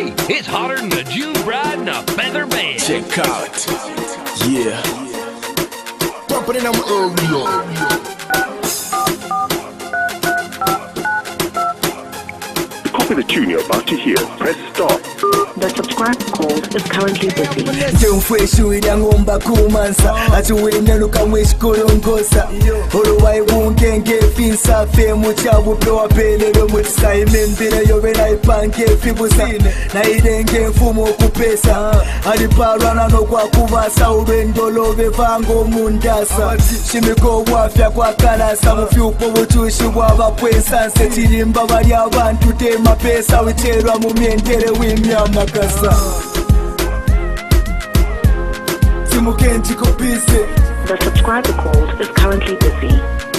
Hey, it's hotter than a June bride in a feather bed. Check out. Yeah. Pump it in area. To copy the tune you're about to hear, press start. The subscribe call is currently busy. Jemfweshu ngomba kumansa atuwene lukamweshi kolongosa oluwai wungenge finsa fe muchabu pewa pelele mutisa imembire yobena ipange fibusa na idenge mfumo kupesa aliparwana no kwa kubasa urendo lobe vango mundasa shimiko wafya kwa kalasa mufyuko butushi bwabapwesa nsechirimba bali abantu tema pesa witerwa mu myendere w'imyama kasa The subscriber call is currently busy.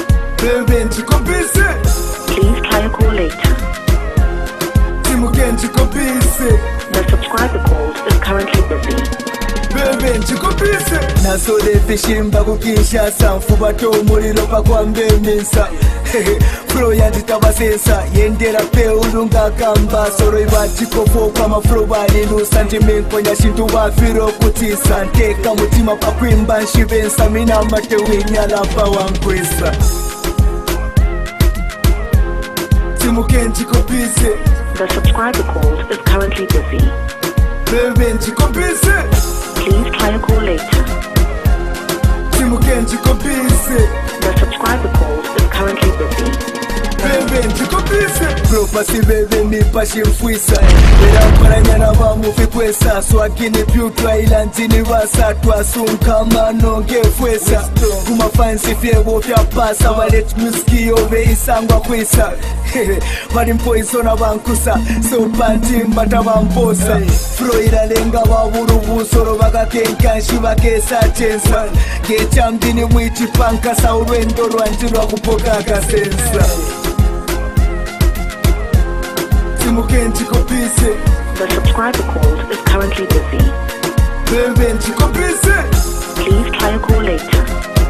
Please try a call later. The subscriber call is currently busy. Nasole fishimba kukisha sanfuba to muliro pakwambe minsa Flow yanditabasensa yendera pe ulunga kamba soro ibatiko kwa maflow balinu sentimenko nyashintu wafiro kutisa nteka mutima pakwimba nshibensa mina mate winyala pa wankwesa The subscriber call is currently busy. Please try a call later. The subscriber call is currently busy. Propasi bebe mipashi mfwisa Era mparanyana bamufi kwesa Swakini pyutwa ilantini basa Twasunka manonge fwesa Kuma fansi fiebo fya pasa Walet muski ove isangwa kwesa Wadi mpoisona bankusa So panti mbata bamposa Fro iralenga waburu busoro Baka kenkanshi bakesa chensa Gecha mdini mwiti panka Sa urwendo rwanjirwa kupoka kasensa The subscriber call is currently busy. Please try a call later.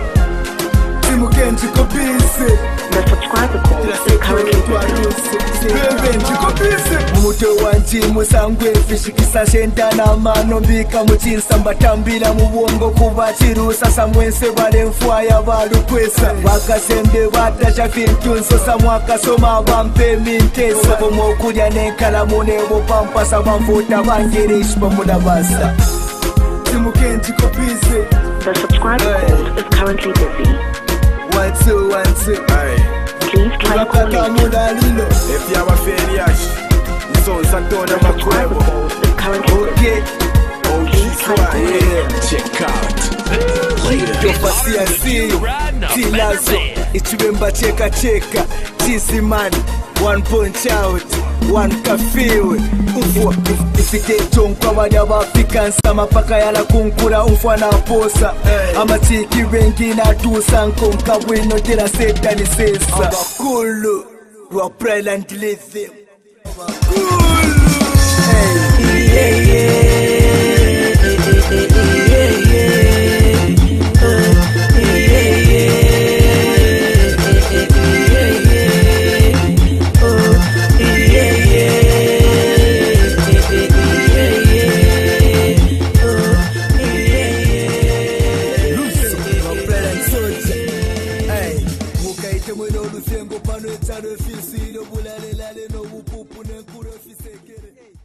The subscriber call is currently busy. Muto wanti musangwe fishikisa shentana mano mbika muchinsa mbatambila mubongo kubachiru sasa mwense bale mfuaya balu kwesa wakasembe batacha fintunso samwaka soma bampe mintesa kumokuja nenkala munebo pampasa bamfuta bangirish pamudabasa The subscriber call is currently busy. 1 2 1 2 Please try a call later. If you have a failure, so Satona The subscriber call is currently busy. Please try a call later. check out. Tofasia si Tilazo Ichibemba cheka cheka Chizimani 1 punch out 1 kafiwe Ufwa ifike tonkwa wadaba fikansa Mapaka yala kunkura ufwa na posa Amatiki wengi na tusa Nkonka wino tira seta ni sesa Abakulu Waprela and lithium Abakulu Pano etano fisi no bulale lale no bupupu ne kuro fisekere